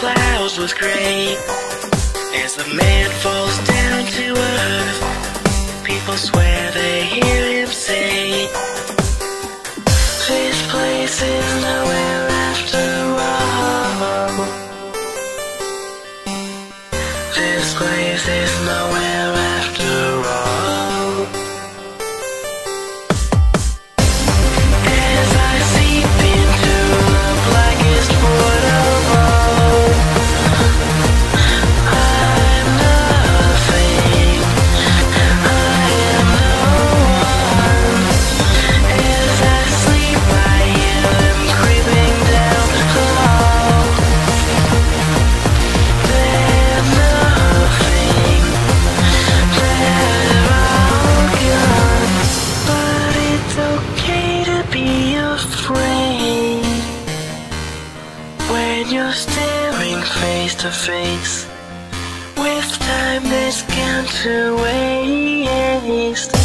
clouds was gray. As the man falls down to earth, people swear they hear him say, this place is nowhere after all. This place is nowhere after all. As I seep into the blackest void of all, I'm nothing, I am no one. As I sleep I hear them creeping down the hall. They're nothing, they're all gone. But it's okay to be afraid when you're staring face to face with time that's gone to waste.